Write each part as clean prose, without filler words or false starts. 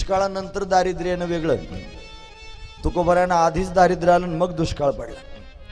दुष्काळानंतर दारिद्र्य येणं वेगळं. तुकोबरायांना आधीच दारिद्र्य आलं मग दुष्काळ पडला.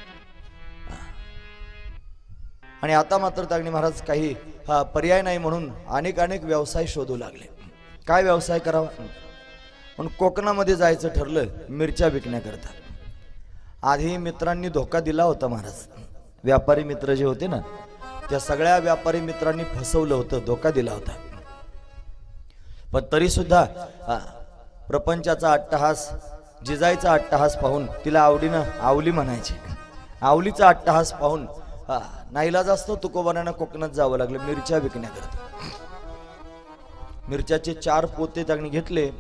आणि आता मात्र तागणी महाराज काही पर्याय नाही म्हणून अनेक व्यवसाय शोधू लागले. काय व्यवसाय करावा म्हणून कोकणामध्ये जायचं ठरलं मिरच्या विकण्याकरता. आधी मित्रांनी धोका दिला होता महाराज. व्यापारी मित्र जे होते ना त्या सगळ्या व्यापारी मित्रांनी फसवलं होतं, धोका दिला होता. पण तरी सुद्धा प्रपंचाचा अट्टहास, जिजाईचा अट्टहास पाहून तिला आवडीनं आवली म्हणायचे. आवलीचा अट्टहास पाहून नाईलाज असतो तुकोबारांना कोकणात जावं लागलं मिरच्या विकण्याकरता. मिरच्याचे 4 पोते त्यांनी घेतले,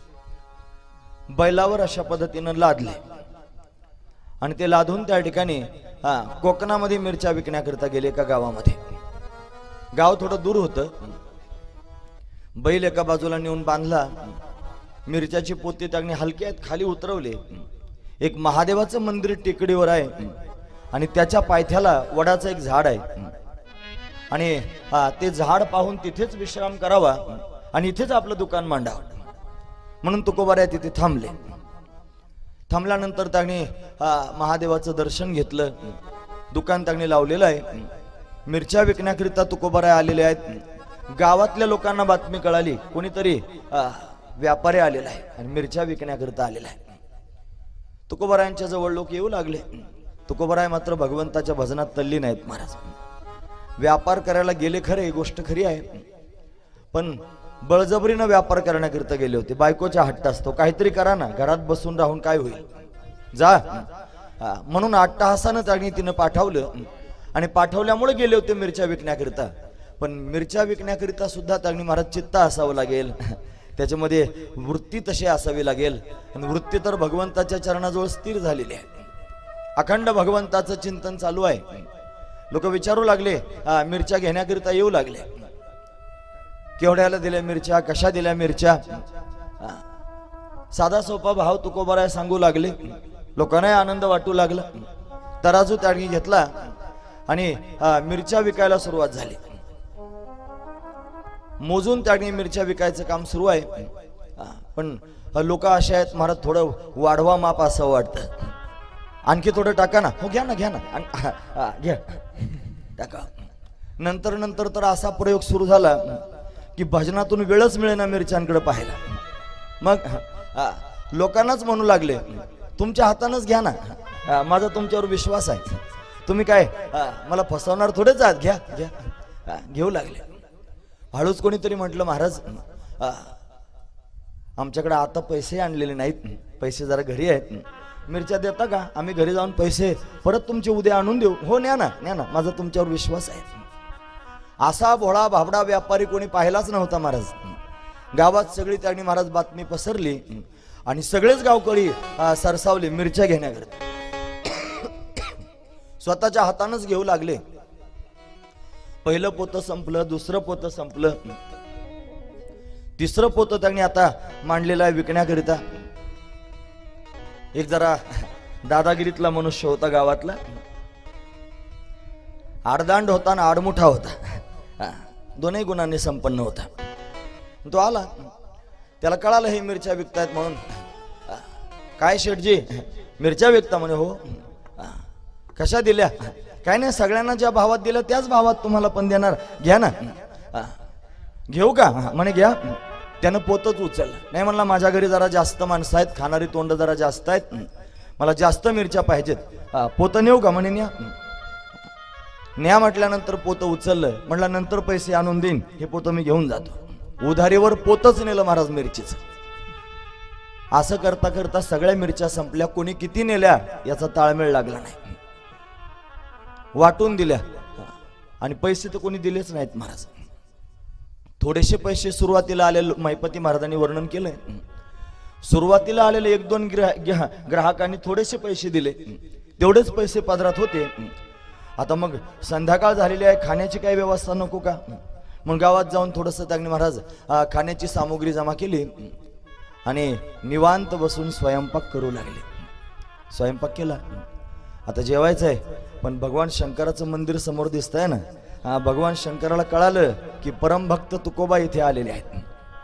बैलावर अशा पद्धतीनं लादले आणि ते लादून त्या ठिकाणी कोकणामध्ये मिरच्या विकण्याकरता गेले. एका गावामध्ये, गाव थोडं दूर होतं. बैल एका बाजूला नेऊन बांधला, मिरच्याची पोते त्यांनी हलक्यात खाली उतरवले. एक महादेवाचं मंदिर टेकडीवर आहे आणि त्याच्या पायथ्याला वडाचं एक झाड आहे आणि ते झाड पाहून तिथेच विश्राम करावा आणि इथेच आपलं दुकान मांडावं म्हणून तुकोबाराय तिथे थांबले. थांबल्यानंतर त्यांनी महादेवाचं दर्शन घेतलं. दुकान त्यांनी लावलेलं आहे. मिरच्या विकण्याकरिता तुकोबाराय आलेले आहेत. गावातल्या लोकांना बातमी कळाली कोणीतरी व्यापारी आलेला आहे आणि मिरच्या विकण्याकरिता आलेला आहे. तुकोबारायांच्या जवळ लोक येऊ लागले. तुकोबाराय मात्र भगवंताच्या भजनात तल्लीन आहेत महाराज. व्यापार करायला गेले खरे, ही गोष्ट खरी आहे, पण बळजबरीनं व्यापार करण्याकरिता गेले होते. बायकोचा हट्ट असतो, काहीतरी करा ना, घरात बसून राहून काय होईल, जा म्हणून अट्टहासानं त्यांनी तिनं पाठवलं आणि पाठवल्यामुळे गेले होते मिरच्या विकण्याकरिता. पण मिरच्या विकण्याकरिता सुद्धा त्यांनी महाराज चित्त असावं लागेल, त्याच्यामध्ये वृत्ती तशी असावी लागेल. आणि वृत्ती तर भगवंताच्या चरणाजवळ स्थिर झालेली आहे. अखंड भगवंताचं चिंतन चालू आहे. लोक विचारू लागले, मिरच्या घेण्याकरिता येऊ लागले. केवढ्याला दिल्या मिरच्या, कशा दिल्या मिरच्या, साधा सोपा भाव तुकोबाराय सांगू लागले. लोकांनाही आनंद वाटू लागला. तराजू त्यांनी घेतला आणि मिरच्या विकायला सुरुवात झाली. मोजून त्यांनी मिरच्या विकायचं काम सुरू आहे. पण लोक असे आहेत महाराज, थोडं वाढवा माप असं वाटतं. आणखी थोडं टाका ना, हो घ्या ना घ्या ना, घ्या टाका. नंतर तर असा प्रयोग सुरू झाला की भजनातून वेळच मिळेना मिरच्यांकडे पाहायला. मग लोकांनाच म्हणू लागले, तुमच्या हातानंच घ्या ना, माझा तुमच्यावर विश्वास आहे, तुम्ही काय मला फसवणार थोडेच आहात, घ्या घ्या. घेऊ लागले. हळूच कोणीतरी म्हटलं, महाराज आमच्याकडे आता पैसे आणलेले नाहीत, पैसे जरा घरी आहेत, मिरच्या देता का, आम्ही घरी जाऊन पैसे परत तुमचे उद्या आणून देऊ. हो न्या ना न्या ना, माझा तुमच्यावर विश्वास आहे. असा भोळा भाबडा व्यापारी कोणी पाहिलाच नव्हता महाराज. गावात सगळी त्यांनी महाराज बातमी पसरली आणि सगळेच गावकरी सरसावले मिरच्या घेण्याकरता. स्वतःच्या हातानंच घेऊ लागले. पहिलं पोतं संपलं, दुसरं पोतं संपलं, तिसरं पोतं त्यांनी आता मांडलेलं आहे विकण्याकरिता. एक जरा दादागिरीतला मनुष्य होता गावातला, आडदांड होता आणि आडमुठा होता, दोन्ही गुणांनी संपन्न होता. तो आला, त्याला कळालं हे मिरच्या विकतायत म्हणून. काय शेठजी मिरच्या विकता म्हणे. हो. कशा दिल्या, काय नाही, सगळ्यांना ज्या भावात दिलं त्याच भावात तुम्हाला पण देणार, घ्या ना. घेऊ का म्हणे, घ्या. त्यानं पोतच उचललं. नाही म्हणला, माझ्या घरी जरा जास्त माणसं आहेत, खाणारी तोंड जरा जास्त आहेत, मला जास्त मिरच्या पाहिजेत, पोतं नेऊ का म्हणे. न्या म्हटल्यानंतर पोतं उचललं. म्हटलं नंतर पैसे आणून देईन, हे पोतं मी घेऊन जातो. उधारीवर पोतच नेलं महाराज मिरचीच. असं करता करता सगळ्या मिरच्या संपल्या. कोणी किती नेल्या याचा ताळमेळ लागला नाही. वाटून दिल्या आणि पैसे तर कोणी दिलेच नाहीत महाराज. थोडेसे पैसे सुरुवातीला आलेले मैपती महाराजांनी वर्णन केलंय. सुरुवातीला आलेले 1-2 ग्राहकांनी थोडेसे पैसे दिले, तेवढेच पैसे पदरात होते. आता मग संध्याकाळ झालेली आहे, खाण्याची काही व्यवस्था नको का. मग गावात जाऊन थोडंसं त्यांनी महाराज खाण्याची सामुग्री जमा केली आणि निवांत बसून स्वयंपाक करू लागले. स्वयंपाक केला. आता जेवायचं आहे, पण भगवान शंकराचं मंदिर समोर दिसतंय ना. भगवान शंकराला कळालं की परमभक्त तुकोबा इथे आलेले आहेत.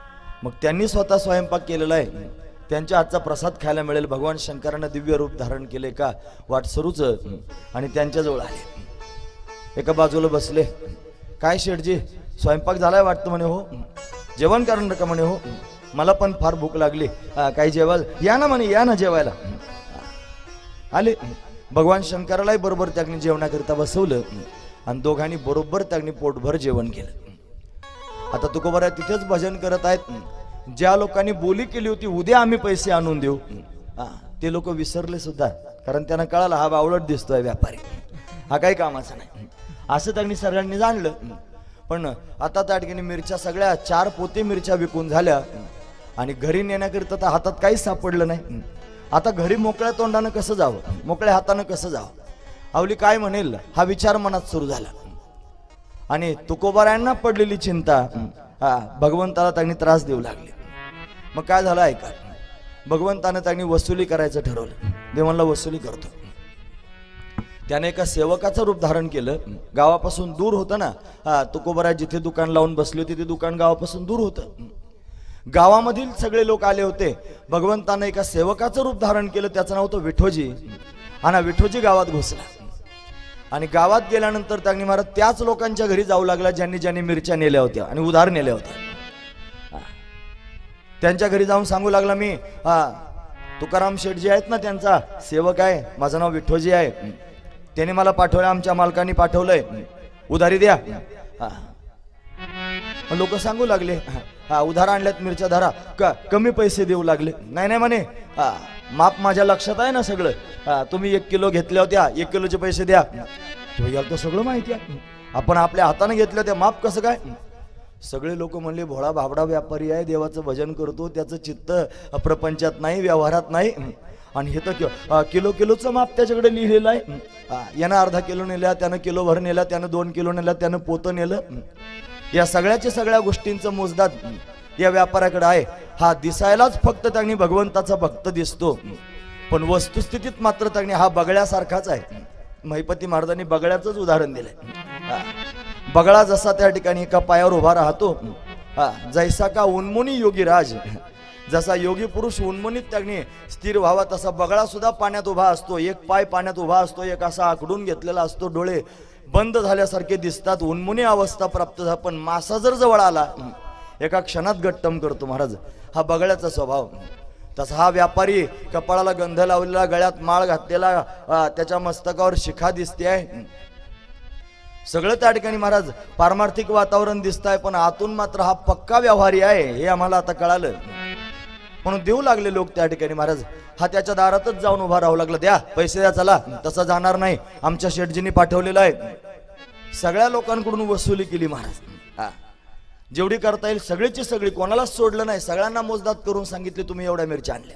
मग त्यांनी स्वतः स्वयंपाक केलेला आहे, त्यांच्या हातचा प्रसाद खायला मिळेल. भगवान शंकरांना दिव्य रूप धारण केले का वाट सुरूच. आणि त्यांच्याजवळ आले, एका बाजूला बसले. काय शेठजी स्वयंपाक झालाय वाटतं म्हणे. हो. जेवण करणार का म्हणे. हो, मला पण फार भूक लागली, काही जेवायला या ना म्हणे. या ना जेवायला. आले. भगवान शंकरालाही बरोबर त्यांनी जेवणाकरिता बसवलं आणि दोघांनी बरोबर त्यांनी पोटभर जेवण केलं. आता तुकोबाराय तिथेच भजन करत आहेत. ज्या लोकांनी बोली केली होती उद्या आम्ही पैसे आणून देऊ, ते लोक विसरले सुद्धा, कारण त्यांना कळालं हा बावळट दिसतोय व्यापारी, हा काही कामाचा नाही, असं त्यांनी सगळ्यांनी जाणलं. पण आता त्या ठिकाणी मिरच्या सगळ्या 4 पोते मिरच्या विकून झाल्या आणि घरी नेण्याकरिता तर हातात काहीच सापडलं नाही. आता घरी मोकळ्या तोंडानं कसं जावं, मोकळ्या हातानं कसं जावं, आवली काय म्हणेल हा विचार मनात सुरू झाला. आणि तुकोबारायांना पडलेली चिंता भगवंताला त्यांनी त्रास देऊ लागले. मग काय झालं ऐका, भगवंतानं त्यांनी वसुली करायचं ठरवलं. देवांना वसुली करतो. त्याने एका सेवकाचं रूप धारण केलं. गावापासून दूर होतं ना, तुकोबाराय जिथे दुकान लावून बसले होते ते दुकान गावापासून दूर होतं. गावामधील सगळे लोक आले होते. भगवंतानं एका सेवकाचं रूप धारण केलं, त्याचं नाव होतं विठोजी. आणि विठोजी गावात घुसला आणि गावात गेल्यानंतर त्यांनी महाराज त्याच लोकांच्या घरी जाऊ लागला ज्यांनी ज्यांनी मिरच्या नेल्या होत्या आणि उधार नेल्या होत्या. त्यांच्या घरी जाऊन सांगू लागला, मी तुकाराम शेठजी आहेत ना, त्यांचा सेवक आहे, माझं नाव विठोजी आहे, त्याने मला पाठवलं, आमच्या मालकांनी पाठवलंय, उधारी द्या. लोक सांगू लागले, उधार आणल्यात मिरच्या धरा, कमी पैसे देऊ लागले. नाही नाही म्हणे, माप माझ्या लक्षात आहे ना सगळं, तुम्ही 1 किलो घेतल्या होत्या, 1 किलोचे पैसे द्या. याला तर सगळं माहिती आहे, आपण आपल्या हाताने घेतल्या होत्या, माप कसं काय. सगळे लोक म्हणले भोळा भाबडा व्यापारी आहे, देवाचं भजन करतो, त्याचं चित्त प्रपंचात नाही, व्यवहारात नाही. आणि हे तर किलो किलोचं माप त्याच्याकडे लिहिलेलं आहे. यानं अर्धा किलो नेल्या, त्यानं किलो भर नेला, त्यानं 2 किलो नेला, त्यानं पोतं नेलं. या सगळ्या गोष्टींचं मोजदाद या व्यापाऱ्याकडे आहे. हा दिसायलाच फक्त त्यांनी भगवंताचा भक्त दिसतो, पण वस्तुस्थितीत मात्र त्यांनी हा बगळ्यासारखाच आहे. महिपती महाराजांनी बगळ्याचंच उदाहरण दिलंय. बगळा जसा त्या ठिकाणी एका पायावर उभा राहतो, जैसा का उन्मुनी योगी राज, जसा योगी पुरुष उन्मुनीत त्यांनी स्थिर व्हावा, तसा बगळा सुद्धा पाण्यात उभा असतो. एक पाय पाण्यात उभा असतो, एक असा आखडून घेतलेला असतो, डोळे बंद झाल्यासारखे दिसतात, उन्मुनी अवस्था प्राप्त झाली. पण मासा जर जवळ आला एका क्षणात गट्टम करतो महाराज, हा बगळ्याचा स्वभाव. तसा हा व्यापारी कपाळाला गंध लावलेला, गळ्यात माळ घातलेला, त्याच्या मस्तकावर शिखा दिसते आहे, सगळं त्या ठिकाणी महाराज पारमार्थिक वातावरण दिसत आहे, पण आतून मात्र हा पक्का व्यवहारी आहे हे आम्हाला आता कळालं. म्हणून देऊ लागले लोक त्या ठिकाणी महाराज. हा त्याच्या दारातच जाऊन उभा राहू लागला, द्या पैसे द्या, चला, तसा जाणार नाही, आमच्या शेठजींनी पाठवलेलं आहे. सगळ्या लोकांकडून वसुली केली महाराज, जेवढी करता येईल सगळीची सगळी, कोणालाच सोडलं नाही, सगळ्यांना मोजदाद करून सांगितले तुम्ही एवढ्या मिरच्या आणल्या.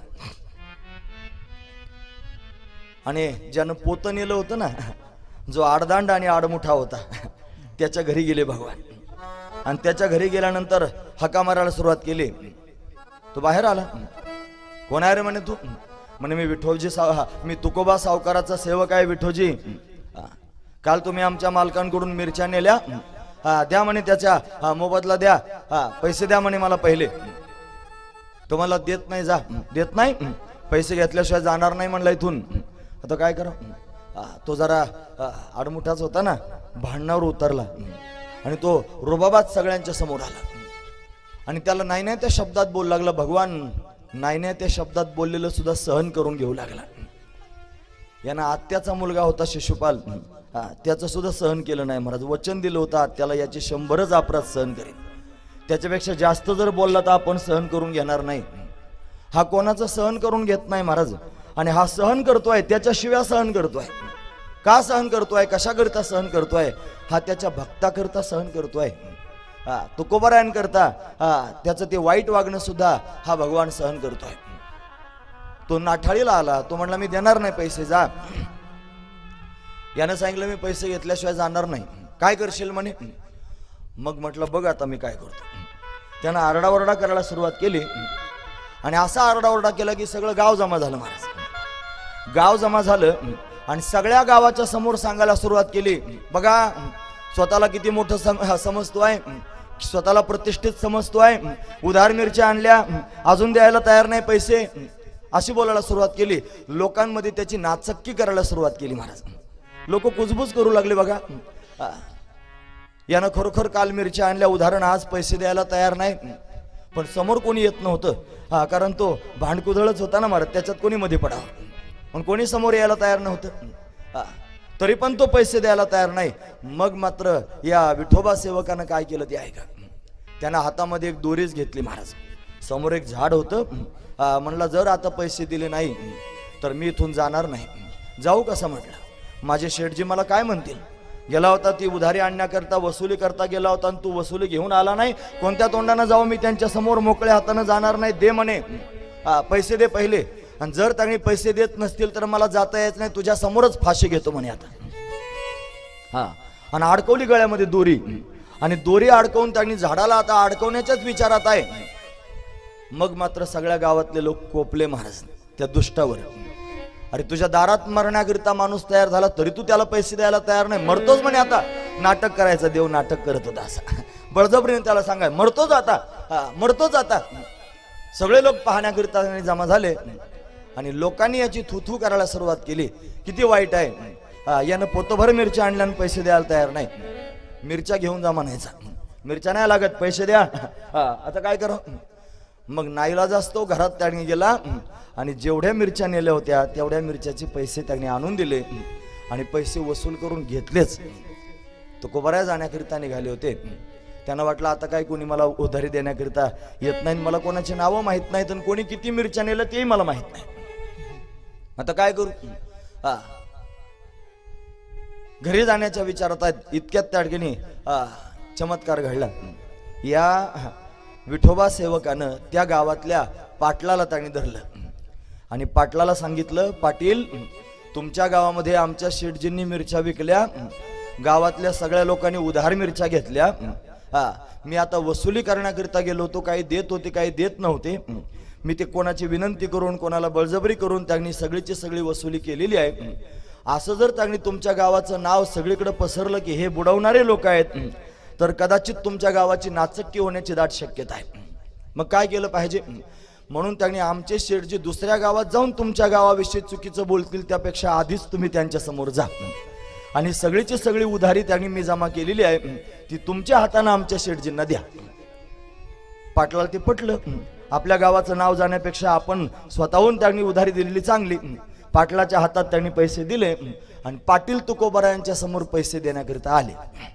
आणि ज्यानं पोतं नेलं होतं ना, जो आडदांड आणि आडमुठा होता, त्याच्या घरी गेले भगवान. आणि त्याच्या घरी गेल्यानंतर हका मारायला सुरुवात केली. तो बाहेर आला, कोण आहे रे म्हणे तू. म्हणे मी विठोजी मी तुकोबा सावकाराचा सेवक आहे विठोजी. काल तुम्ही आमच्या मालकांकडून मिरच्या नेल्या, द्या म्हणे, त्याच्या मोबदला द्या, पैसे द्या म्हणे मला पहिले. तो मला देत नाही, जा, देत नाही, पैसे घेतल्याशिवाय जाणार नाही म्हणला इथून. आता काय करा. तो जरा आडमुठाच होता ना, भांडणावर उतरला आणि तो रुबाबात सगळ्यांच्या समोर आला आणि त्याला नाही नाही त्या शब्दात बोलू लागला. भगवान नाही नाही त्या शब्दात बोललेलं सुद्धा सहन करून घेऊ लागला. यांना आत्याचा मुलगा होता शिशुपाल, त्याचं सुद्धा सहन केलं नाही महाराज. वचन दिलं होतं आत्याला याचे 100च अपराध सहन करेन, त्याच्यापेक्षा जास्त जर बोलला तर आपण सहन करून घेणार नाही. हा कोणाचं सहन करून घेत नाही महाराज. आणि हा सहन करतोय, त्याच्याशिवाय सहन करतोय. का सहन करतोय, कशाकरता सहन करतोय, हा त्याच्या भक्ताकरता सहन करतोय. तुकोबारायांकरता त्याचं ते वाईट वागणं सुद्धा हा भगवान सहन करतोय. तो नाठाळीला आला, तो म्हणला मी देणार नाही पैसे, जा. यानं सांगितलं मी पैसे घेतल्याशिवाय जाणार नाही, काय करशील म्हणे. मग म्हटलं बघ आता मी काय करतो. त्यानं आरडाओरडा करायला सुरुवात केली आणि असा आरडाओरडा केला की सगळं गाव जमा झालं महाराज. गाव जमा झालं आणि सगळ्या गावाच्या समोर सांगायला सुरुवात केली, बघा स्वतःला किती मोठं समजतो आहे, स्वतःला प्रतिष्ठित समजतो आहे, उधार मिरच्या आणल्या, अजून द्यायला तयार नाही पैसे, अशी बोलायला सुरुवात केली. लोकांमध्ये त्याची नाचक्की करायला सुरुवात केली महाराज. लोक कुजबूज करू लागले. बघा यानं खरोखर काल मिरच्या आणल्या, उदाहरण आज पैसे द्यायला तयार नाही. पण समोर कोणी येत नव्हतं, कारण तो भांडकुदळच होता ना महाराज, त्याच्यात कोणी मध्ये पडावं, पण कोणी समोर यायला तयार नव्हतं. तरी पण तो पैसे द्यायला तयार नाही. मग मात्र या विठोबा सेवकानं काय केलं ते ऐका. त्यानं हातामध्ये एक दोरीच घेतली महाराज. समोर एक झाड होतं. म्हणला जर आता पैसे दिले नाही तर मी इथून जाणार नाही. जाऊ कसं म्हटलं, माझे शेठजी मला काय म्हणतील. गेला होता ती उधारी आणण्याकरता, वसुली करता गेला होता, आणि तू वसुली घेऊन आला नाही. कोणत्या तोंडानं जाऊ मी त्यांच्या समोर, मोकळ्या हातानं जाणार नाही. दे म्हणे, पैसे दे पहिले, आणि जर त्यांनी पैसे देत नसतील तर मला जाता येत नाही, तुझ्या समोरच फाशी घेतो म्हणे आता. आणि अडकवली गळ्यामध्ये दोरी, आणि दोरी अडकवून त्यांनी झाडाला आता अडकवण्याच्याच विचारात आहे. मग मात्र सगळ्या गावातले लोक कोपले महाराज त्या दुष्टावर. अरे तुझ्या दारात मरण्याकरिता माणूस तयार झाला तरी तू त्याला पैसे द्यायला तयार नाही. मरतोच म्हणे आता. नाटक करायचं, देव नाटक करत होता असं बळजबरीने त्याला सांगाय, मरतोच आता, मरतोच आता. सगळे लोक पाहण्याकरिता जमा झाले आणि लोकांनी याची थुथू करायला सुरुवात केली. किती वाईट आहे, यानं पोतभर मिरच्या आणल्या आणि पैसे द्यायला तयार नाही. मिरच्या घेऊन जा म्हणायचा, मिरच्या नाही लागत, पैसे द्या. आता काय करा. मग नाईलाज असतो, घरात त्याने गेला आणि जेवढ्या मिरच्या नेल्या होत्या तेवढ्या मिरच्याचे पैसे त्याने आणून दिले आणि पैसे वसूल करून घेतलेच. तुकोबाऱ्या जाण्याकरिता निघाले होते. त्यांना वाटलं आता काय कोणी मला उधारी देण्याकरिता येत नाही, मला कोणाची नावं माहित नाहीत आणि कोणी किती मिरच्या नेलं तेही मला माहित नाही. आता काय करू. घरी जाण्याच्या विचारात आहेत. इतक्यात त्या ठिकाणी चमत्कार घडला. या विठोबा सेवकानं त्या गावातल्या पाटलाला त्यांनी धरलं आणि पाटलाला सांगितलं, पाटील तुमच्या गावामध्ये आमच्या शेठजींनी मिरच्या विकल्या, गावातल्या सगळ्या लोकांनी उधार मिरच्या घेतल्या. मी आता वसुली करण्याकरिता गेलो होतो, काही देत होते काही देत नव्हते. मी ते कोणाची विनंती करून कोणाला बळजबरी करून त्यांनी सगळीची सगळी वसुली केलेली आहे. असं जर त्यांनी तुमच्या गावाचं नाव सगळीकडे पसरलं की हे बुडवणारे लोक आहेत तर कदाचित तुमच्या गावाची नाचक्की होण्याची दाट शक्यता आहे. मग काय केलं पाहिजे. म्हणून त्यांनी आमचे शेठजी दुसऱ्या गावात जाऊन तुमच्या गावाविषयी चुकीचं बोलतील त्यापेक्षा आधीच तुम्ही त्यांच्या समोर जा आणि सगळीची सगळी उधारी त्यांनी मी जमा केलेली आहे ती तुमच्या हाताने आमच्या शेठजींना द्या. पाटलाला ते पटलं. आपल्या गावाचं नाव जाण्यापेक्षा आपण स्वतःहून त्यांनी उधारी दिलेली चांगली. पाटलाच्या हातात त्यांनी पैसे दिले आणि पाटील तुकोबारा यांच्या समोर पैसे देण्याकरिता आले.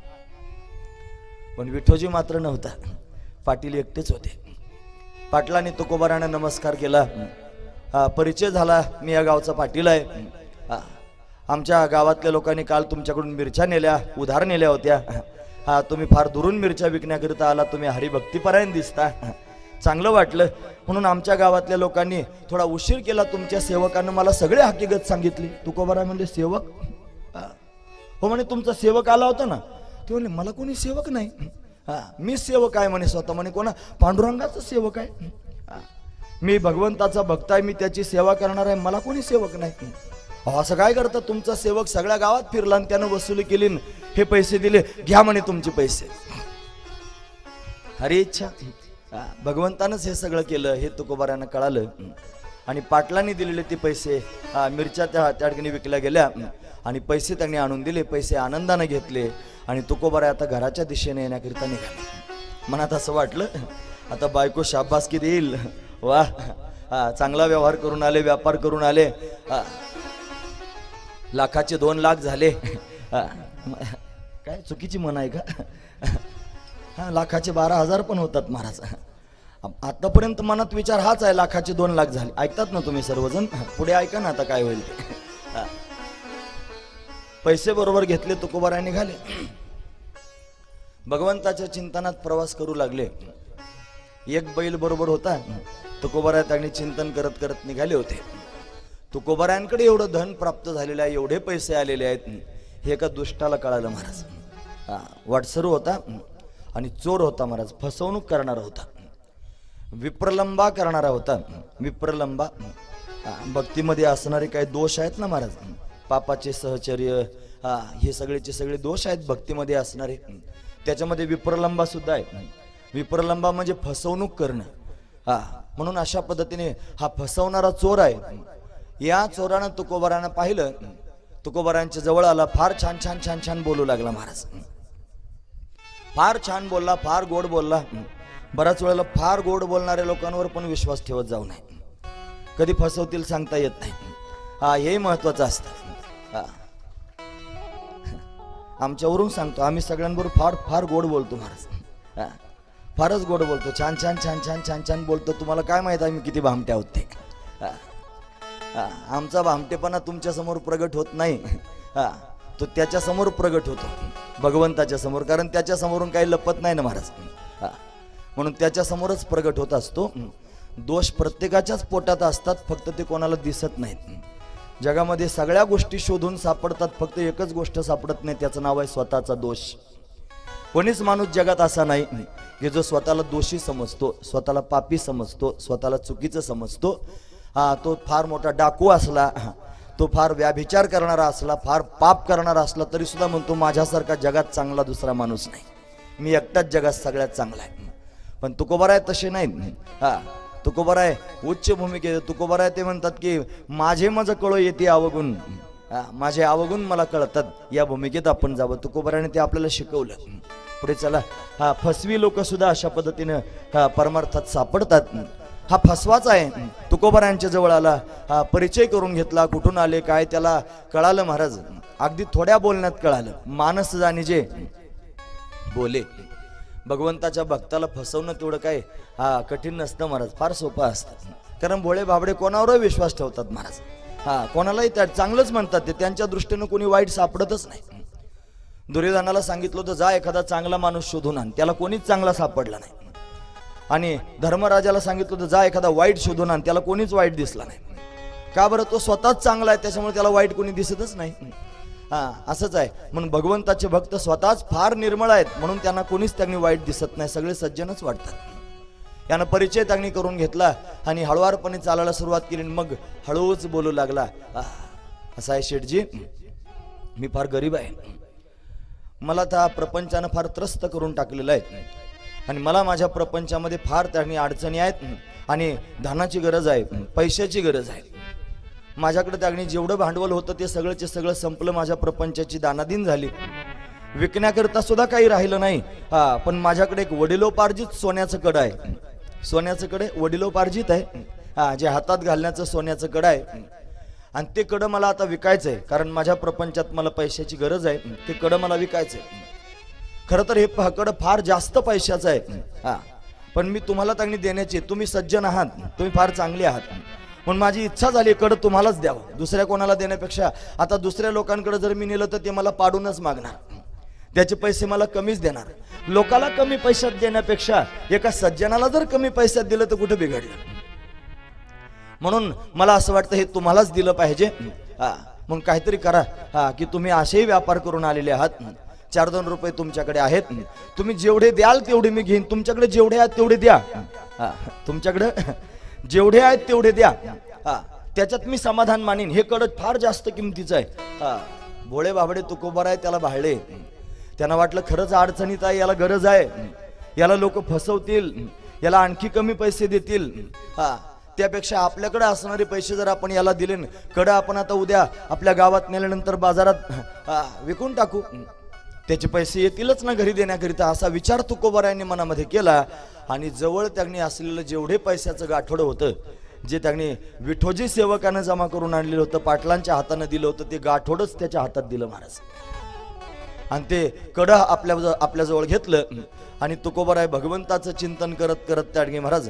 पण विठोजी मात्र नव्हता. पाटील एकटेच होते. पाटलाने तुकोबाराने नमस्कार केला. परिचय झाला, मी या गावचा पाटील आहे. आमच्या गावातल्या लोकांनी काल तुमच्याकडून मिरच्या नेल्या, उधार नेल्या होत्या. तुम्ही फार दुरून मिरच्या विकण्याकरिता आला, तुम्ही हरिभक्तीपरायण दिसता, चांगलं वाटलं. म्हणून आमच्या गावातल्या लोकांनी थोडा उशीर केला. तुमच्या सेवकानं मला सगळे हकीकत सांगितली. तुकोबारा म्हणजे सेवक हो म्हणे, तुमचा सेवक आला होता ना. ते म्हणले मला कोणी सेवक नाही. मी सेवक आहे म्हणे स्वतः. म्हणे कोणा, पांडुरंगाचा सेवक आहे. मी भगवंताचा भक्त आहे, मी त्याची सेवा करणार आहे, मला कोणी सेवक नाही. असं काय करता, तुमचा सेवक सगळ्या गावात फिरला आणि त्यानं वसुली केली, हे पैसे दिले, घ्या म्हणे तुमचे पैसे. अरे इच्छा, भगवंतानंच हे सगळं केलं हे तुकोबाऱ्यांना कळालं. आणि पाटलांनी दिलेले ते पैसे मिरच्या त्या ठिकाणी विकल्या गेल्या आणि पैसे त्यांनी आणून दिले. पैसे आनंदाने घेतले आणि तुकोबारा आता घराच्या दिशेने येण्याकरिता निघाले. मनात असं वाटलं आता बायको शाबासकी देईल, वा चांगला व्यवहार करून आले, व्यापार करून आले, लाखाचे 2 लाख झाले. काय चुकीची म्हण आहे का. लाखाचे 12,000 पण होतात महाराज. आतापर्यंत मनात विचार हाच आहे, लाखाचे 2 लाख झाले. ऐकतात ना तुम्ही सर्वजण, पुढे ऐका ना आता काय होईल ते. पैसे बरोबर घेतले, तुकोबारा निघाले. भगवंताच्या चिंतनात प्रवास करू लागले. एक बैल बरोबर होता. तुकोबारा त्यांनी चिंतन करत करत निघाले होते. तुकोबाऱ्यांकडे एवढं धन प्राप्त झालेलं आहे, एवढे पैसे आलेले आहेत, हे एका दुष्टाला कळालं महाराज. वाटसरू होता आणि चोर होता महाराज, फसवणूक करणारा होता, विप्रलंबा करणारा होता. विप्रलंबा भक्तीमध्ये असणारे काही दोष आहेत ना महाराज, पापाचे सहचर्य, हे सगळेचे सगळे दोष आहेत भक्तीमध्ये असणारे, त्याच्यामध्ये विप्रलंबा सुद्धा आहे. विप्रलंबा म्हणजे फसवणूक करणं. हा, म्हणून अशा पद्धतीने हा फसवणारा चोर आहे. या चोरानं तुकोबारानं पाहिलं, तुकोबारांच्या जवळ आला, फार छान छान छान छान बोलू लागला महाराज. फार छान बोलला, फार गोड बोलला. बऱ्याच वेळेला फार गोड बोलणाऱ्या लोकांवर पण विश्वास ठेवत जाऊ नये, कधी फसवतील सांगता येत नाही. हा, हे महत्वाचं असतं. हा, आमच्यावरून सांगतो, आम्ही सगळ्यांबरोबर फार फार गोड बोलतो महाराज. हा, फारच गोड बोलतो, छान छान छान छान छान छान बोलतो. तुम्हाला काय माहित आम्ही किती भामटे आहोत ते. आमचा भामटेपणा तुमच्या समोर प्रगट होत नाही. हा, तो त्याच्या समोर प्रगट होतो, भगवंताच्या समोर, कारण त्याच्या समोरून काही लपत नाही ना महाराज. हा, म्हणून त्याच्या समोरच प्रगट होत असतो. दोष प्रत्येकाच्याच पोटात असतात, फक्त ते कोणाला दिसत नाहीत. जगामध्ये सगळ्या गोष्टी शोधून सापडतात, फक्त एकच गोष्ट सापडत नाही, त्याचं नाव आहे स्वतःचा दोष. कोणीच माणूस जगात असा नाही की जो स्वतःला दोषी समजतो, स्वतःला पापी समजतो, स्वतःला चुकीचं समजतो. हा, तो फार मोठा डाकू असला, तो फार व्याभिचार करणारा असला, फार पाप करणारा असला, तरी सुद्धा म्हणतो माझ्यासारखा जगात चांगला दुसरा माणूस नाही, मी एकटाच जगात सगळ्यात चांगला आहे. पण तुकोबाराय तसे नाही. हा, तुकोबाराय उच्च भूमिके. तुकोबाराय ते म्हणतात की माझे माझं कळो येते अवगुण, माझे अवगुण मला कळतात, या भूमिकेत आपण जावं. तुकोबाराने ते आपल्याला शिकवलं. पुढे चला. हा, फसवी लोक सुद्धा अशा पद्धतीनं परमार्थात सापडतात. हा फसवाच आहे. तुकोबारांच्या जवळ आला, हा परिचय करून घेतला, कुठून आले काय त्याला कळालं महाराज. अगदी थोड्या बोलण्यात कळालं. मानस जाणे जे बोले. भगवंताच्या भक्ताला फसवणं तेवढं काय कठीण नसतं महाराज, फार सोपं असतं. कारण भोळे बाबडे कोणावरही विश्वास ठेवतात महाराज. हा, कोणालाही त्या चांगलंच म्हणतात, ते त्यांच्या दृष्टीनं कोणी वाईट सापडतच नाही. दुर्योधनाला सांगितलं होतं जा एखादा चांगला माणूस शोधून आण, त्याला कोणीच चांगला सापडला नाही. आणि धर्मराजाला सांगितलं होतं जा एखादा वाईट शोधून आण, त्याला कोणीच वाईट दिसला नाही. का बरं? तो स्वतःच चांगला आहे, त्याच्यामुळे त्याला वाईट कोणी दिसतच नाही. हा, असंच आहे. म्हणून भगवंताचे भक्त स्वतःच फार निर्मळ आहेत, म्हणून त्यांना कोणीच त्यांनी वाईट दिसत नाही, सगळे सज्जनच वाटतात. यानं परिचय त्यांनी करून घेतला आणि हळुवारपणे चालायला सुरुवात केली. मग हळूच बोलू लागला, असं आहे शेठजी, मी फार गरीब आहे, मला त्या प्रपंचानं फार त्रस्त करून टाकलेलं आहे आणि मला माझ्या प्रपंचामध्ये फार त्यांनी अडचणी आहेत आणि धनाची गरज आहे, पैशाची गरज आहे. माझ्याकडे त्यांनी जेवढं भांडवल होतं ते सगळंचे सगळं संपलं, माझ्या प्रपंचाची दानादीन झाली, विकण्याकरता सुद्धा काही राहिलं नाही. हा, पण माझ्याकडे एक वडिलोपार्जित सोन्याचं कड आहे. सोन्याचं कडे वडिलोपार्जित आहे. हा, जे हातात घालण्याचं सोन्याचं कड आहे आणि ते कडं मला आता विकायचं आहे, कारण माझ्या प्रपंचात मला पैशाची गरज आहे. ते कडं मला विकायचं आहे. खरं तर हे कडं फार जास्त पैशाचं आहे. हा, पण मी तुम्हाला त्यांनी देण्याचे, तुम्ही सज्जन आहात, तुम्ही फार चांगले आहात, म्हणून माझी इच्छा झाली कडं तुम्हालाच द्यावं, दुसऱ्या कोणाला देण्यापेक्षा. आता दुसऱ्या लोकांकडे जर मी नेलं तर ते मला पाडूनच मागणार, त्याचे पैसे मला कमीच देणार. लोकाला कमी पैशात देण्यापेक्षा एका सज्जनाला जर कमी पैशात दिलं तर कुठं बिघडलं. म्हणून मला असं वाटतं हे तुम्हालाच दिलं पाहिजे. मग काहीतरी करा. की तुम्ही असेही व्यापार करून आलेले आहात, 4-2 रुपये तुमच्याकडे आहेत, तुम्ही जेवढे द्याल तेवढे मी घेईन, तुमच्याकडे जेवढे आहेत तेवढे द्या, तुमच्याकडे जेवढे आहेत तेवढे द्या, त्याच्यात मी समाधान मानीन. हे कडक फार जास्त किमतीचं आहे. भोळे बाबडे तुकोबाराय त्याला भाळले. त्यांना वाटलं खरंच अडचणीत आहे, याला गरज आहे, याला लोक फसवतील, याला आणखी कमी पैसे देतील. त्यापेक्षा आपल्याकडे असणारे पैसे जर आपण याला दिले, कडं आपण आता उद्या आपल्या गावात नेल्यानंतर बाजारात विकून टाकू, त्याचे पैसे येतीलच ना घरी देण्याकरिता, असा विचार तुकोबारायांनी मनामध्ये केला. आणि जवळ त्यांनी असलेलं जेवढे पैशाचं गाठोडं होतं, जे त्यांनी विठोजी सेवकानं जमा करून आणलेलं होतं, पाटलांच्या हातानं दिलं होतं, ते गाठोडच त्याच्या हातात दिलं महाराज. आणि ते कडं आपल्याजवळ घेतलं आणि तुकोबाराय भगवंताचं चिंतन करत करत त्याडगे महाराज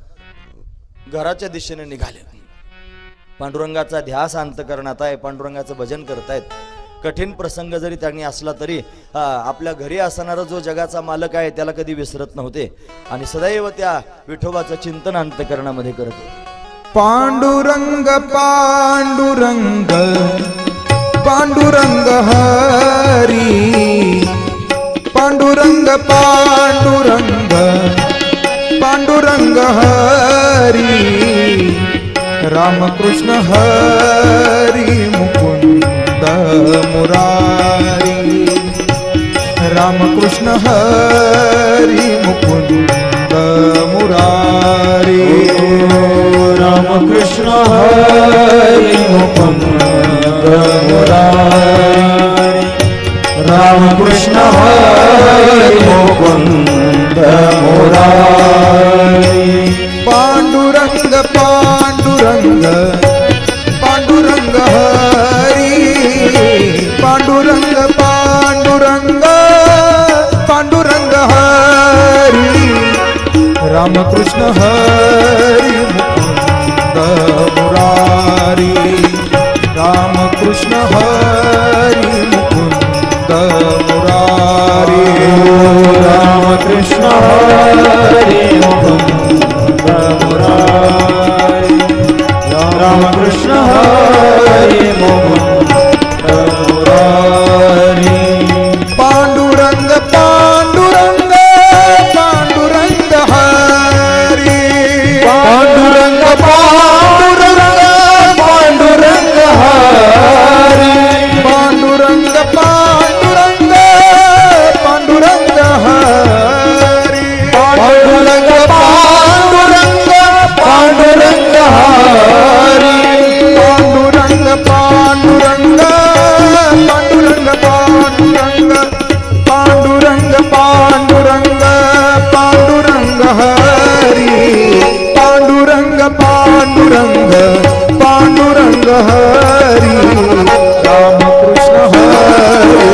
घराच्या दिशेने निघाले. पांडुरंगाचा ध्यास अंतकरणात आहे, पांडुरंगाचं भजन करतायत. कठीण प्रसंग जरी त्यांनी असला तरी आपल्या घरी असणारा जो जगाचा मालक आहे त्याला कधी विसरत नव्हते आणि सदैव त्या विठोबाचं चिंतन अंतकरणामध्ये करत होते. पांडुरंग पांडुरंग पांडुरंग हरी, पांडुरंग पांडुरंग पांडुरंग हरी, रामकृष्ण हरी मुकुंद मुरारी, रामकृष्ण हरी मुकुंद मुरारी रामकृष्ण हरी मुकुंद मुरारी रामकृष्ण हरी मुकुंद मुरारी पांडुरंग पांडुरंग पांडुरंग हरी पांडुरंग पांडुरंग पांडुरंग हरी रामकृष्ण हरी मुकुंद मुरारी रामकृष्ण हरी मुकुंद मुरारी रामकृष्ण हरी मुकुंद मुरारी रामकृष्ण हरी मुकुंद मुरारी पांडुरंग पांडुरंग पांडुरंग हरी पांडुरंग पांडुरंग पांडुरंग हरी पांडुरंग पांडुरंग पांडुरंग हरी पांडुरंग पांडुरंग पांडुरंग हरी पांडुरंग पांडुरंग पांडुरंग पांडुरंग पांडुरंग पांडुरंग पांडुरंग हरी पांडुरंग पांडुरंग पांडुरंग हरी रामकृष्ण हरी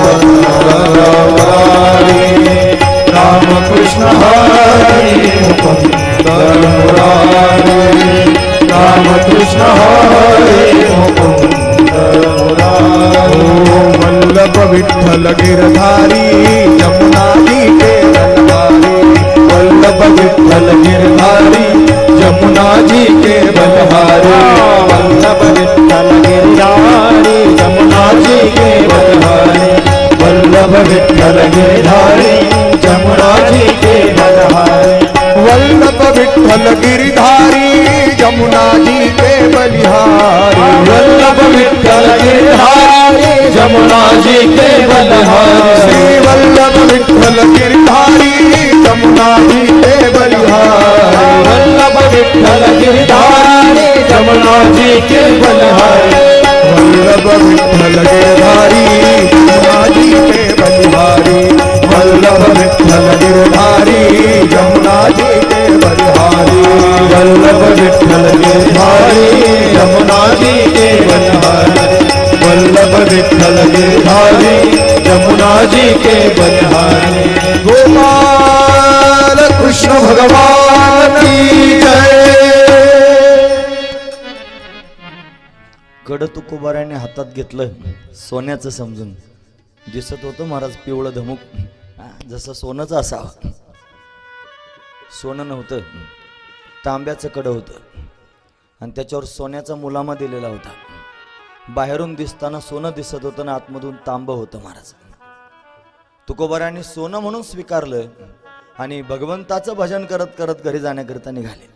रामकृष्ण हरी मुकुंद मुरारी रामकृष्ण हरी मुकुंद मुरारी वल्लभ विठ्ठल गिरधारी यमुना जी के बलहारी वल्लभ विठ्ठल गिरधारी जमुना जी के बलहारी वल्लभ विठ्ठल गिरधारी जमुना जी के बलहारी वल्लभ विठ्ठल गिरधारी जमुना जी के बलहारी वल्लभ विठ्ठल गिरधारी यमुना जी के बलिहारी वल्लभ विठ्ठल गिरधारी जमुना जी के बलहारी श्री वल्लभ विठ्ठल गिरधारी यमुना जी के बलिहारी वल्लभ विठ्ठल गिरधारी जमुना जी के बलहारी वल्लभ विठ्ठल गिरधारी यमुना जी के बलिहारी वल्लभ विठ्ठल गिरधारी यमुना जी के बलिहारी वल्लभ विठ्ठल गिरधारी जमुना जी के बलहारी वल्लभ विठ्ठल गिरधारी जमुना जी के बलहारी गोपाल कृष्ण भगवान की जय कड तुकोबाराने हातात घेतलं सोन्याचं समजून दिसत होतं महाराज पिवळं धमुक जसं सोनंच असावं सोनं नव्हतं तांब्याचं कडं होतं आणि त्याच्यावर सोन्याचा मुलामा दिलेला होता बाहेरून दिसताना सोनं दिसत होतं ना आतमधून तांब होतं महाराज तुकोबाराने सोनं म्हणून स्वीकारलं आणि भगवंताचं भजन करत करत घरी जाण्याकरिता निघाले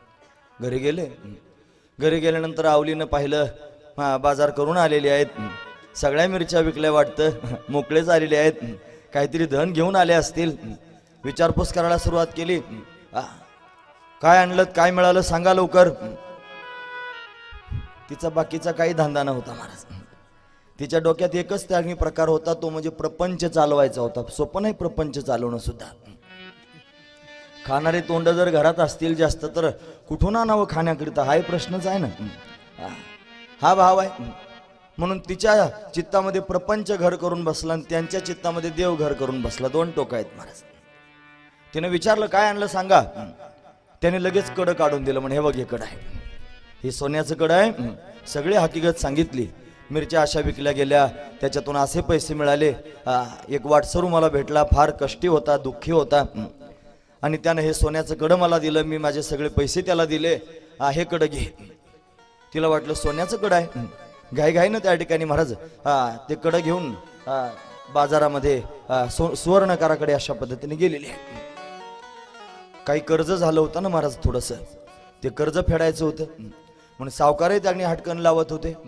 घरी गेल्यानंतर आवलीनं पाहिलं बाजार करून आलेले आहेत सगळ्या मिरच्या विकल्या वाटतं मोकळेच आलेले आहेत काहीतरी धन घेऊन आले असतील विचारपूस करायला सुरुवात केली काय आणलं काय मिळालं सांगा लवकर तिचा बाकीचा काही धंदा नव्हता महाराज तिच्या डोक्यात एकच त्या प्रकार होता तो म्हणजे प्रपंच चालवायचा होता सोपं नाही प्रपंच चालवणं सुद्धा खाणारे तोंड जर घरात असतील जास्त तर कुठून आणावं खाण्याकरिता हाही प्रश्नच आहे ना हा भाव आहे म्हणून तिच्या चित्तामध्ये प्रपंच घर करून बसला आणि त्यांच्या चित्तामध्ये देव घर करून बसला दोन टोका आहेत महाराज तिने विचारलं काय आणलं सांगा त्याने लगेच कडं काढून दिलं म्हणे हे बघ हे कडं आहे हे सोन्याचं कडं आहे सगळी हकीकत सांगितली मिरच्या अशा विकल्या गेल्या त्याच्यातून असे पैसे मिळाले एक वाटसरू मला भेटला फार कष्टी होता दुःखी होता आणि त्यानं हे सोन्याचं कडं मला दिलं मी माझे सगळे पैसे त्याला दिले हे कडं घे तिला वाटलं सोन्याचं कडं आहे घाईघाईनं त्या ठिकाणी महाराज ते कडं घेऊन बाजारामध्ये सुवर्णकाराकडे अशा पद्धतीने गेलेली आहे काही कर्ज झालं होतं ना महाराज थोडंसं ते कर्ज फेडायचं होतं म्हणून सावकारही त्यांनी हटकन लावत होते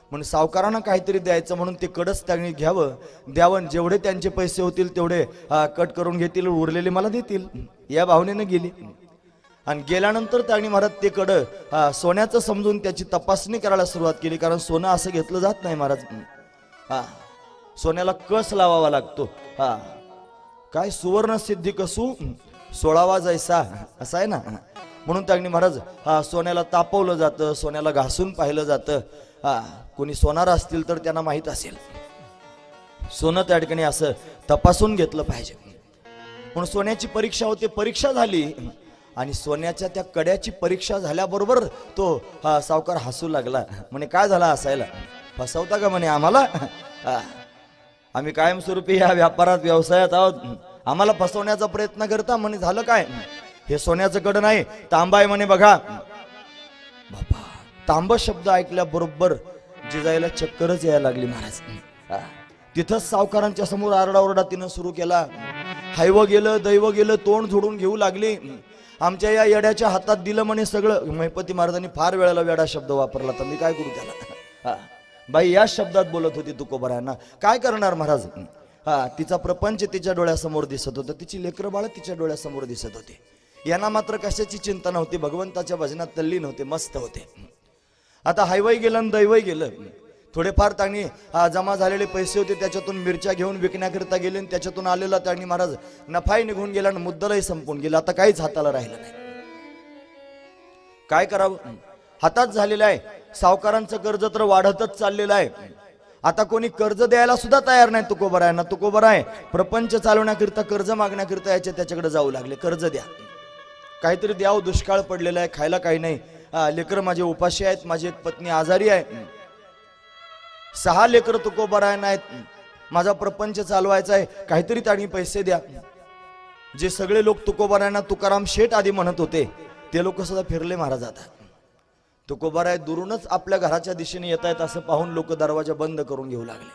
म्हणून सावकारांना काहीतरी द्यायचं म्हणून ते कडच त्यांनी घ्यावं, द्यावं, जेवढे त्यांचे पैसे होतील तेवढे कट करून घेतील, उरलेले मला देतील, या भावनेनं गेली. आणि गेल्यानंतर त्यांनी महाराज ते कडं सोन्याचं समजून त्याची तपासणी करायला सुरुवात केली. कारण सोनं असं घेतलं जात नाही महाराज, सोन्याला कस लावावा लागतो. काय सुवर्ण सिद्धी कसू 16वा जैसा असं आहे ना. म्हणून त्यांनी महाराज सोन्याला तापवलं जातं, सोन्याला घासून पाहिलं जातं. कोणी सोनार असतील तर त्यांना माहीत असेल सोनं त्या ठिकाणी असं तपासून घेतलं पाहिजे. म्हणून सोन्याची परीक्षा होते, परीक्षा झाली आणि सोन्याच्या त्या कड्याची परीक्षा झाल्याबरोबर तो सावकार हसू लागला. म्हणे काय झाला हसायला, फसवता का म्हणे आम्हाला, आम्ही कायमस्वरूपी या व्यापारात व्यवसायात आहोत, आम्हाला फसवण्याचा प्रयत्न करता. म्हणे झालं काय, हे सोन्याचं कड नाही तांबा आहे म्हणे. बघा बाबा, तांब शब्द ऐकल्याबरोबर जिजाईला चक्करच यायला लागली महाराज. तिथंच सावकारांच्या समोर आरडाओरडा तिनं सुरू केला. हैव गेलं दैव गेलं तोंड झोडून घेऊ लागली. आमच्या या येड्याच्या हातात दिलं म्हणे सगळं. महिपती महाराजांनी फार वेळेला वेडा शब्द वापरला, तर मी काय करू त्याला. बाई या शब्दात बोलत होती तुकोबारायांना. काय करणार महाराज, तिचा प्रपंच तिच्या डोळ्यासमोर दिसत होतं, तिची लेकरं बाळ तिच्या डोळ्यासमोर दिसत होते. यांना मात्र कशाची चिंता नव्हती, भगवंताच्या भजनात तल्लीन होते, मस्त होते. आता हायवय गेलं आणि दैवय गेलं. थोडेफार त्यांनी जमा झालेले पैसे होते त्याच्यातून मिरच्या घेऊन विकण्याकरिता गेले, आणि त्याच्यातून आलेला त्यांनी महाराज नफाही निघून गेला आणि मुद्दलही संपून गेला. आता काहीच हाताला राहिलं नाही, काय करावं. हातात झालेलं आहे, सावकारांचं कर्ज तर वाढतच चाललेलं आहे. आता कोणी कर्ज द्यायला सुद्धा तयार नाही. तुकोबारायांना तुकोबारा आहे प्रपंच चालवण्याकरिता कर्ज मागण्याकरिता याचे त्याच्याकडे जाऊ लागले. कर्ज द्या, काहीतरी द्यावं, दुष्काळ पडलेला आहे, खायला काही नाही, लेकर माझे उपाशी आहेत, माझी एक पत्नी आजारी आहे, 6 लेकर तुकोबारायांना आहेत, माझा प्रपंच चालवायचा आहे, काहीतरी त्यांनी पैसे द्या. जे सगळे लोक तुकोबारायांना तुकाराम शेठ आधी म्हणत होते ते लोक सुद्धा फिरले महाराज. आता तुकोबाराय दुरूनच आपल्या घराच्या दिशेने येत आहेत असं पाहून लोक दरवाजा बंद करून घेऊ लागले.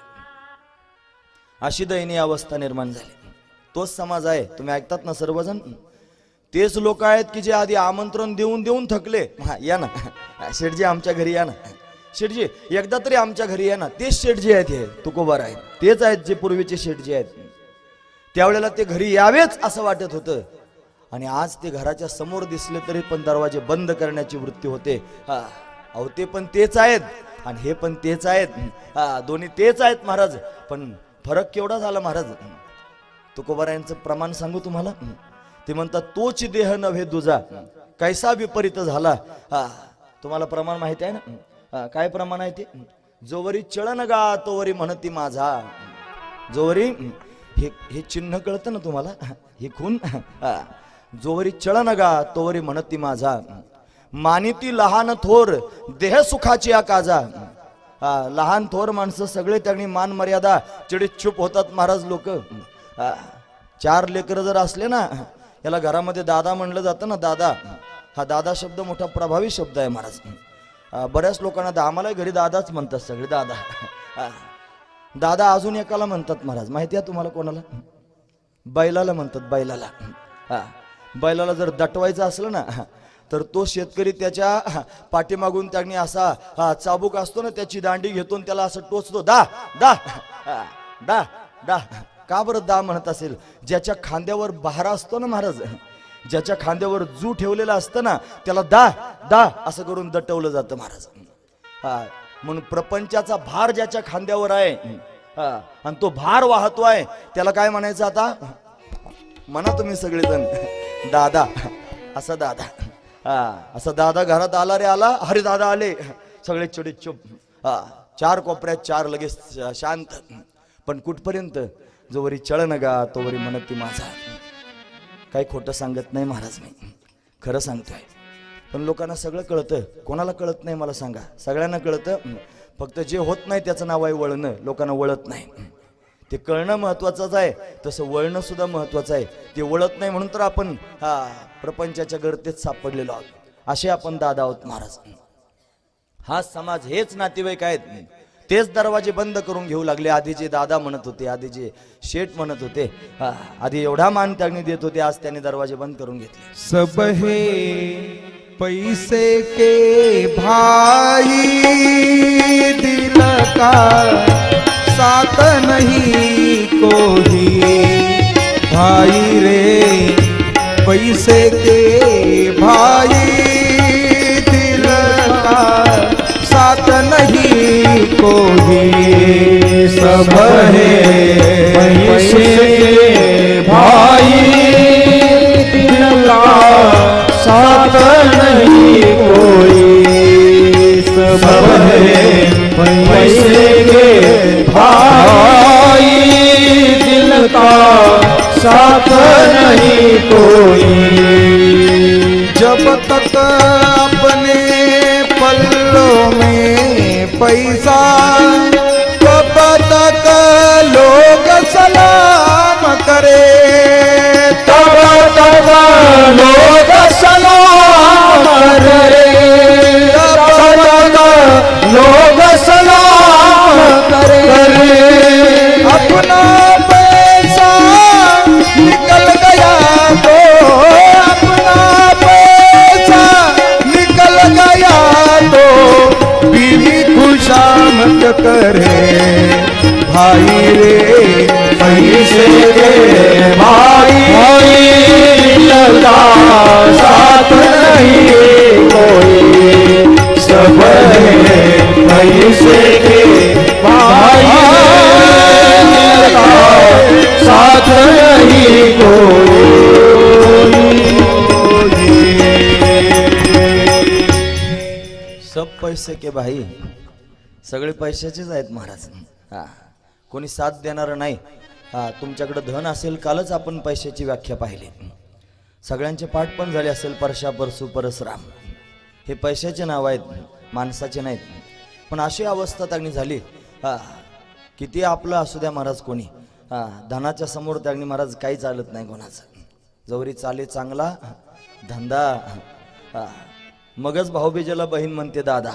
अशी दयनीय अवस्था निर्माण झाली. तोच समाज आहे, तुम्ही ऐकतात ना सर्वजण, तेच लोक आहेत की जे आधी आमंत्रण देऊन देऊन थकले. या ना शेठजी आमच्या घरी या ना, शेठजी एकदा तरी आमच्या घरी या ना. तेच शेठजी आहेत, हे तुकोबार आहेत, तेच आहेत जे पूर्वीचे शेठजी आहेत. त्यावेळेला ते घरी यावेच असं वाटत होतं, आणि आज ते घराच्या समोर दिसले तरी पण दरवाजे बंद करण्याची वृत्ती होते. अहो ते पण तेच आहेत आणि हे पण तेच आहेत, दोन्ही तेच आहेत महाराज. पण फरक केवढा झाला महाराज. तुकोबारायांचं प्रमाण सांगू तुम्हाला. ते म्हणतात तोच देह नव्हे दुजा कैसा विपरीत झाला. तुम्हाला प्रमाण माहिती आहे ना, काय प्रमाण आहे ते. जोवरी चळन गा तोवरी म्हणती माझा. जोवरी हे चिन्ह कळतं ना तुम्हाला, हे खून. जोवरी चळन गा तोवरी म्हणती माझा. मानिती लहान थोर देह सुखाची काजा. लहान थोर माणसं सगळे त्यांनी मान मर्यादा चिडीत चूप होतात महाराज लोक. 4 लेकर जर असले ना, याला घरामध्ये दादा म्हणलं जातं ना, दादा. हा दादा शब्द मोठा प्रभावी शब्द आहे महाराज. बऱ्याच लोकांना आम्हाला घरी दादाच म्हणतात सगळे, दादा. दादा अजून एकाला म्हणतात महाराज, माहिती आहे तुम्हाला कोणाला? बैलाला म्हणतात, बैलाला. बैलाला जर दटवायचं असलं ना, तर तो शेतकरी त्याच्या पाठीमागून त्यांनी असा चाबूक असतो ना, त्याची दांडी घेतो त्याला असं टोचतो. दा दा दा दा. का बरं दा म्हणत असेल? ज्याच्या खांद्यावर बहारा असतो ना महाराज, ज्याच्या खांद्यावर जू ठेवलेला असतं ना, त्याला दा दा असं करून दटवलं जातं महाराज. म्हणून प्रपंचाचा भार ज्याच्या खांद्यावर आहे आणि तो भार वाहतो आहे, त्याला काय म्हणायचं आता? म्हणा तुम्ही सगळेजण, दादा. असा दादा, असा दादा घरात आला रे आला, अरे दादा आले, सगळे चिडीत चुप. 4 कोपऱ्यात 4 लगेच शांत. पण कुठपर्यंत? जोवरी चळन गा तोवरी म्हणती माझा. काही खोटं सांगत नाही महाराज, मी खरं सांगतोय. पण लोकांना सगळं कळतं. कोणाला कळत नाही मला सांगा? सगळ्यांना कळतं. फक्त जे होत नाही त्याचं नाव आहे वळणं. लोकांना वळत नाही. ते कळणं महत्वाचंच आहे, तसं वळणं सुद्धा महत्वाचं आहे. ते वळत नाही म्हणून तर आपण प्रपंचाच्या गर्तेत सापडलेलो आहोत. असे आपण दादा आहोत महाराज. हा समाज, हेच नातेवाईक आहेत, तेच दरवाजे बंद करून घेऊ लागले. आधी जे दादा म्हणत होते, आधी जे शेठ म्हणत होते, आधी एवढा मान त्यांनी देत होते, आज त्यांनी दरवाजे बंद करून घेतले. सब है पैसे के भाई दिला का साथ नहीं कोई, भाई रे पैसे के भाई, दिल का साथ नहीं कोई, सब है पैसे के भाई, दिल का साथ नहीं कोई, सब है पैसे के भाई, दिल का साथ नहीं कोई। जब तक अपने पल्लों में पैसा, तब तक लोग सलाम करे, तब तक लोग सलाम करे, तब तक लोग सलाम करे। अपना पैसा निकल गया तो, अपना पैसा निकल गया तो बीवी खुशामद करे, भाई रे पैसे के भाई, दिल का साथ नहीं कोई, सब है पैसे के भाई, दिल का साथ नहीं कोई। सब पैसे के भाई, सगळे पैशाचेच आहेत महाराज। हा, कोणी साथ देणार नाही। हा, तुमच्याकडे धन असेल, कालच आपण पैशाची व्याख्या पाहिली, सगळ्यांचे पाठ पण झाले असेल, परशा परसू परसराम, हे पैशाचे नाव आहेत, माणसाचे नाहीत। पण अशी अवस्था त्यांनी झाली, हा, किती आपलं असू द्या महाराज कोणी, हा, धनाच्या समोर त्यांनी महाराज काही चालत नाही कोणाचं, जवरी चाले चांगला धंदा, हा, मगच भाऊबीजेला बहीण म्हणते दादा।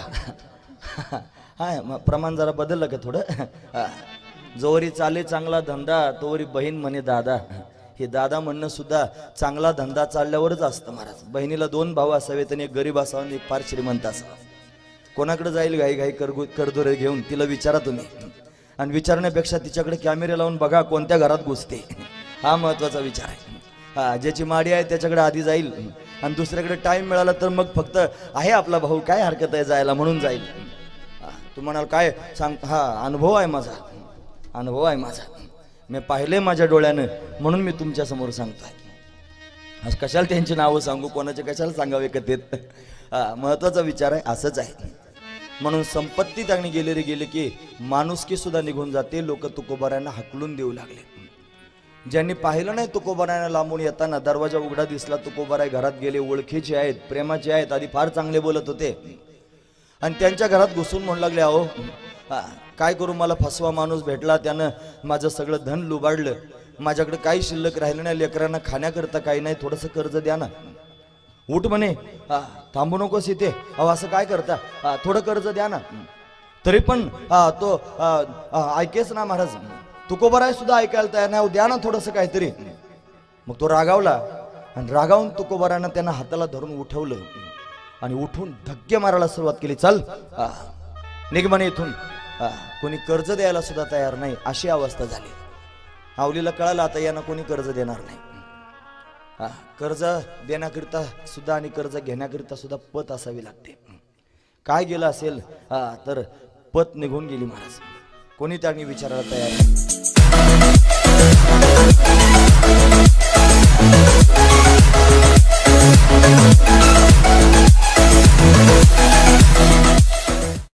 हा, प्रमाण जरा बदललं का थोडं, हा, जोवरी चाले चांगला धंदा तोवरी बहीण म्हणे दादा, हे दादा म्हणणं सुद्धा चांगला धंदा चालल्यावरच असतं महाराज। बहिणीला 2 भाऊ असावेत आणि एक गरीब असावा आणि एक फार श्रीमंत असावा। कोणाकडे जाईल घाई घाई करदोरे घेऊन, तिला विचारा तुम्ही, आणि विचारण्यापेक्षा तिच्याकडे कॅमेरे लावून बघा कोणत्या घरात घुसते, हा महत्वाचा विचार आहे। हा, ज्याची माडी आहे त्याच्याकडे आधी जाईल, आणि दुसऱ्याकडे टाइम मिळाला तर मग फक्त आहे आपला भाऊ, काय हरकत आहे जायला म्हणून जाईल। तू म्हणाल काय सांग, हा अनुभव आहे माझा, अनुभव आहे माझा, मी पाहिले माझ्या डोळ्यानं, म्हणून मी तुमच्या समोर सांगतोय। आज कशाला त्यांची नावं सांगू, कोणाचे कशाला सांगावे कथेत, महत्वाचा विचार आहे, असंच आहे। म्हणून संपत्ती त्यांनी गेले की माणुसकी सुद्धा निघून जाते, लोक तुकोबाऱ्यांना हाकलून देऊ लागले। ज्यांनी पाहिलं नाही तुकोबाऱ्यांना लांबून येताना, दरवाजा उघडा दिसला, तुकोबाराय घरात गेले, ओळखीचे आहेत, प्रेमाचे आहेत, आधी फार चांगले बोलत होते, आणि त्यांच्या घरात घुसून म्हणू लागले, अहो काय करू, मला फसवा माणूस भेटला, त्यानं माझं सगळं धन लुबाडलं, माझ्याकडे काही शिल्लक राहिलं नाही, लेकरांना खाण्याकरता काही नाही, थोडंसं कर्ज द्या ना। उठ म्हणे, थांबू नकोस इथे, अहो असं काय करता, थोडं कर्ज द्या ना। तरी पण तो ऐकेच ना महाराज, तुकोबाराय सुद्धा ऐकायला तयार नाही, द्या ना थोडंसं काहीतरी। मग तो रागावला, आणि रागावून तुकोबारानं त्यांना हाताला धरून उठवलं, आणि उठून धक्के मारायला सुरुवात केली, चल निघ म्हणे इथून। कोणी कर्ज द्यायला सुद्धा तयार नाही, अशी अवस्था झाली। आवलीला कळालं आता यांना कोणी कर्ज देणार नाही, कर्ज देण्याकरिता सुद्धा आणि कर्ज घेण्याकरिता सुद्धा पत असावी लागते। काय गेलं असेल, तर पत निघून गेली महाराज, कोणी त्यांनी विचारायला तयार नाही।